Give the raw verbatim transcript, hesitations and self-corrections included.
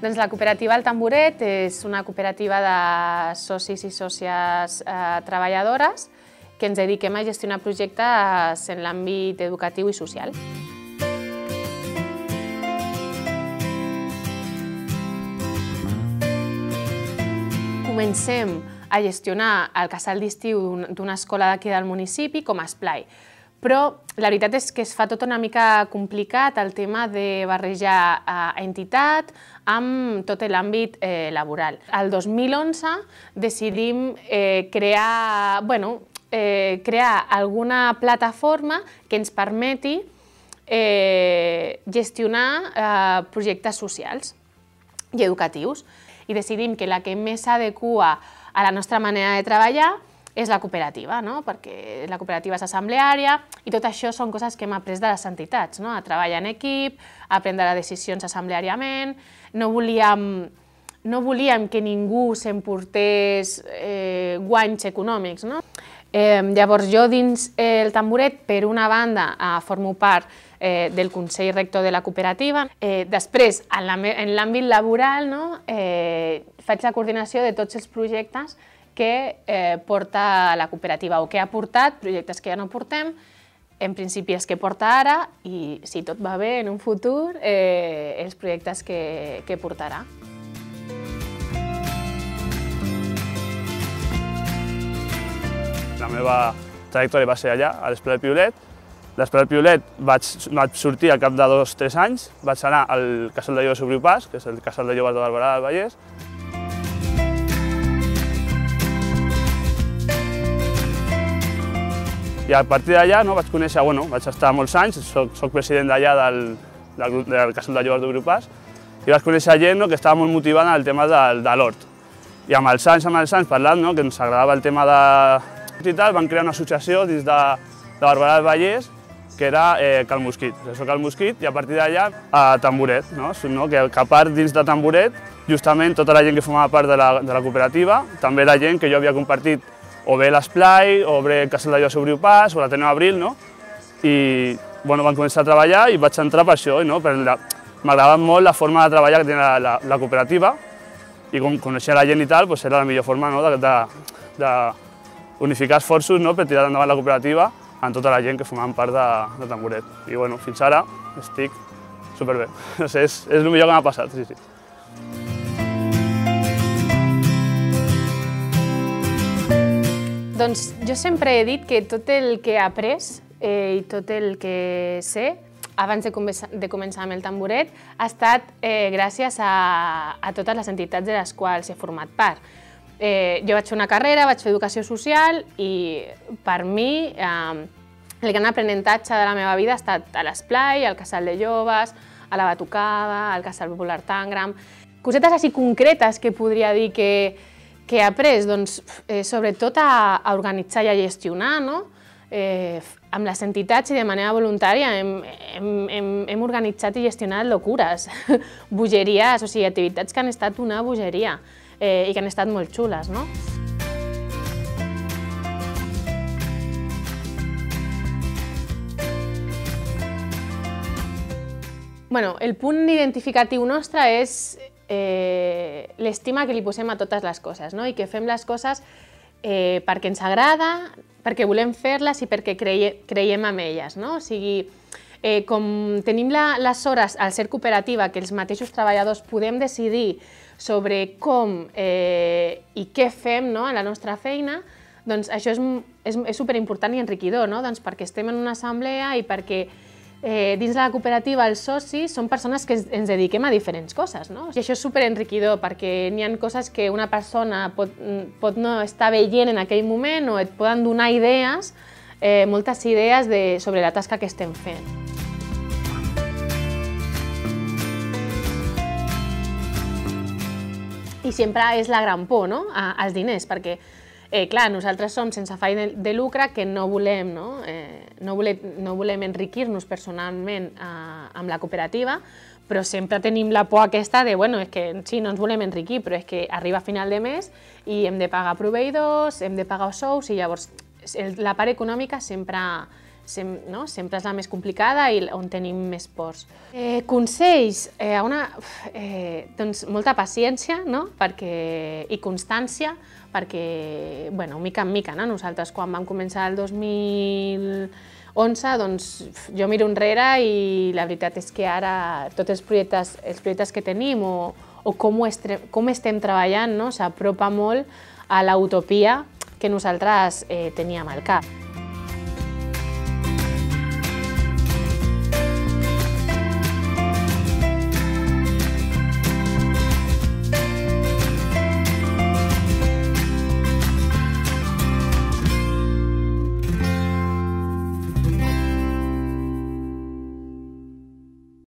Doncs la cooperativa El Tamboret és una cooperativa de socis i sòcies eh, treballadores que ens dediquem a gestionar projectes en l'àmbit educatiu i social. Comencem a gestionar el casal d'estiu d'una escola d'aquí del municipi com a esplai. Però la veritat és que es fa tot una mica complicat el tema de barrejar entitat amb tot l'àmbit laboral. El dos mil onze decidim crear, bueno, crear alguna plataforma que ens permeti gestionar projectes socials i educatius. I decidim que la que més s'adequa a la nostra manera de treballar és la cooperativa, perquè la cooperativa és assembleària i tot això són coses que hem après de les entitats, a treballar en equip, a prendre decisions assembleàriament. No volíem que ningú s'emportés guanys econòmics. Llavors jo dins el Tamboret, per una banda, formo part del Consell Rector de la cooperativa. Després, en l'àmbit laboral, faig la coordinació de tots els projectes que porta la cooperativa o que ha portat, projectes que ja no portem, en principi els que porta ara i, si tot va bé en un futur, els projectes que portarà. La meva trajectòria va ser allà, a l'Esplai del Piolet. L'Esplai del Piolet vaig sortir al cap de dos o tres anys, vaig anar al Casal de Joves Obriu Pas, que és el Casal de Joves de Barberà del Vallès. I a partir d'allà vaig conèixer, bueno, vaig estar molts anys, soc president d'allà del Casal de Joves d'Obriu Pas, i vaig conèixer gent que estava molt motivada en el tema de l'hort. I amb els anys, amb els anys, parlant, que ens agradava el tema de i tal, van crear una associació dins de Barberà del Vallès, que era Cal Mosquit, l'associació Cal Mosquit, i a partir d'allà a Tamboret, que a part dins de Tamboret, justament tota la gent que formava part de la cooperativa, també era gent que jo havia compartit o bé l'Esplai, o bé el Casal de Joves Obriu Pas, o l'Ateneu Abril, i van començar a treballar i vaig entrar per això. M'agradava molt la forma de treballar que tenia la cooperativa i com conèixer la gent i tal, era la millor forma d'unificar esforços per tirar endavant la cooperativa amb tota la gent que formaven part de Tamboret. I fins ara estic superbé. És el millor que m'ha passat, sí, sí. Doncs jo sempre he dit que tot el que he après i tot el que sé abans de començar amb el Tamboret ha estat gràcies a totes les entitats de les quals he format part. Jo vaig fer una carrera, vaig fer educació social i per mi el gran aprenentatge de la meva vida ha estat a l'Esplai, al Casal de Joves, a la Batucada, al Casal Popular Tangram. Cosetes així concretes que podria dir que que he après? Doncs sobretot a organitzar i a gestionar, amb les entitats i de manera voluntària hem organitzat i gestionat locures, bogeries, o sigui, activitats que han estat una bogeria i que han estat molt xules. El punt identificatiu nostre és l'estima que li posem a totes les coses i que fem les coses perquè ens agrada, perquè volem fer-les i perquè creiem en elles. O sigui, com tenim les hores al ser cooperativa que els mateixos treballadors podem decidir sobre com i què fem en la nostra feina, doncs això és superimportant i enriquidor, perquè estem en una assemblea i perquè dins de la cooperativa els socis són persones que ens dediquem a diferents coses. I això és superenriquidor perquè n'hi ha coses que una persona pot no estar veient en aquell moment o et poden donar idees, moltes idees sobre la tasca que estem fent. I sempre és la gran por, els diners, perquè clar, nosaltres som sense afany de lucre que no volem enriquir-nos personalment amb la cooperativa, però sempre tenim la por aquesta de, bueno, és que sí, no ens volem enriquir, però és que arriba a final de mes i hem de pagar proveïdors, hem de pagar sous i llavors la part econòmica sempre sem, no? sempre és la més complicada i on tenim més pors. Eh, consells, eh, una, eh, doncs molta paciència, no? perquè, i constància, perquè, bueno, mica en mica, no? Nosaltres quan vam començar el dos mil onze, doncs jo miro enrere i la veritat és que ara tots els projectes, els projectes que tenim o, o com, ho estre, com estem treballant, no? s'apropa molt a la utopia que nosaltres eh, teníem al cap.